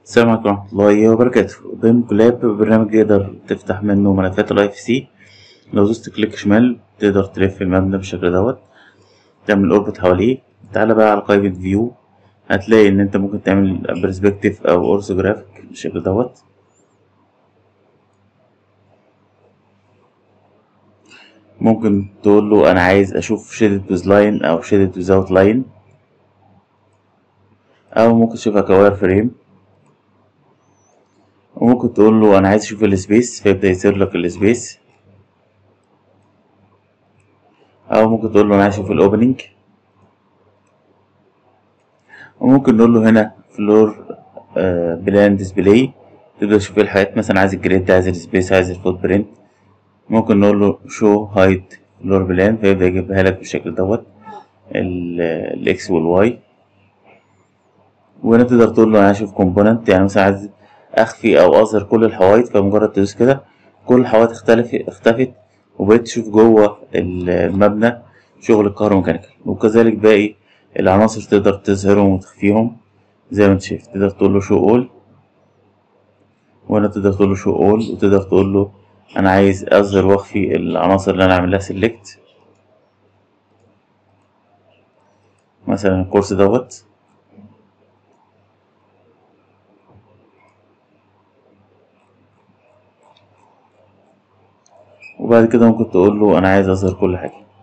السلام عليكم ورحمة الله وبركاته. قدامك لاب برنامج يقدر تفتح منه ملفات الاي اف سي. لو دوست كليك شمال تقدر تلف المبنى بالشكل دوت، تعمل اوربت حواليه. تعالى بقى على قائمة فيو، هتلاقي ان انت ممكن تعمل برسبكتيف او اورثوجرافيك بالشكل دوت. ممكن تقول له انا عايز اشوف شيدد ويز لاين او شيدد ويزاوت لاين، او ممكن تشوفها كواير فريم. وممكن تقول له انا عايز اشوف السبيس فيبدأ يصير لك السبيس، او ممكن تقول له انا عايز اشوف الاوبننج. وممكن نقول له هنا فلور بلان ديسبلاي، تقدر تشوف الحاجات، مثلا عايز الجريد، عايز السبيس، عايز الفوت برنت. ممكن نقول له شو هايد فلور بلان فيبدأ يجيبها لك بالشكل دوت، الاكس والواي. وهنا تقدر تقول له انا عايز اشوف كومبوننت، يعني مثلا عايز اخفي او اظهر كل الحوايط، فمجرد تدوس كده كل الحوايط اختفت، وبقيت تشوف جوه المبنى شغل الكهروميكانيكال. وكذلك باقي العناصر تقدر تظهرهم وتخفيهم زي ما انت شايف. تقدر تقول له شو اول، وهنا تقدر تقول له شو اول، وتقدر تقول له انا عايز اظهر واخفي العناصر اللي انا عاملها سيلكت، مثلا الكورس دوت. وبعد كده ممكن تقول له انا عايز اظهر كل حاجه.